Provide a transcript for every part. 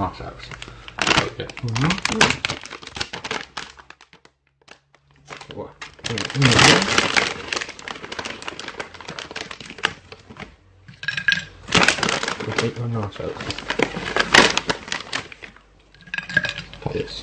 nachos. Okay. What? Take your nachos. Like this.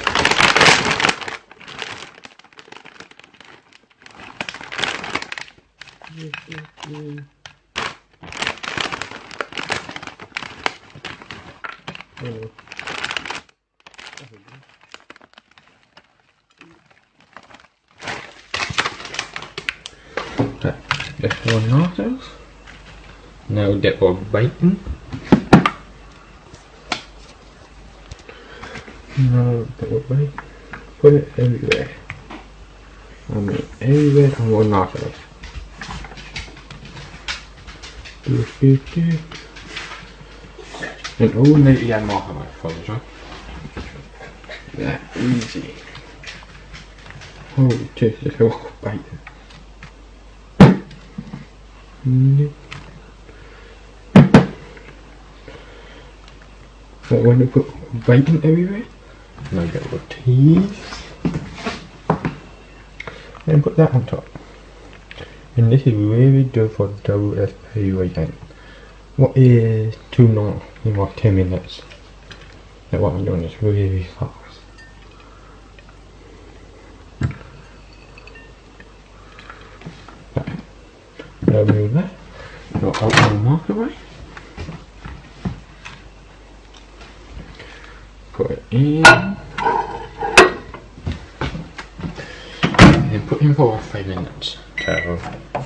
Okay, just one nachos. Now dip our bacon. Now dip our bacon. Put it everywhere. I mean everywhere on one nachos. And all need to get more for this one. That easy. Holy Jesus, I want bacon. So when you put bacon everywhere, now get your cheese and put that on top. And this is really good for WSP weekend. What is too long in like 10 minutes? That's what I'm doing is really fast. Okay. Now move that. Now open the microwave. Put it in. And put in for 5 minutes. So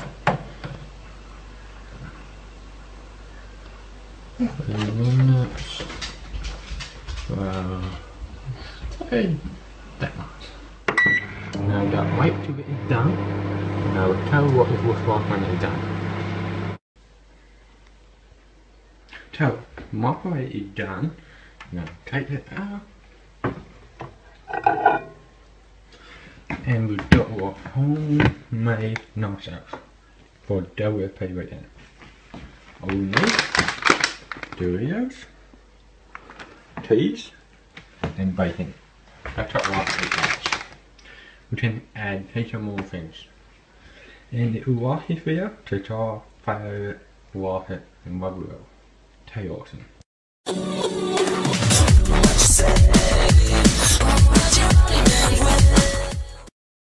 5 minutes. That much. Now you got wait till it is done. Now tell what is worthwhile when it's done. So microwave is done. Now take it out. And we've got our homemade nachos for WSP weekend. Only Doritos, cheese, and bacon. That's what I like. We can add some more things. And it will watch this video to try favorite water and rubber. Awesome.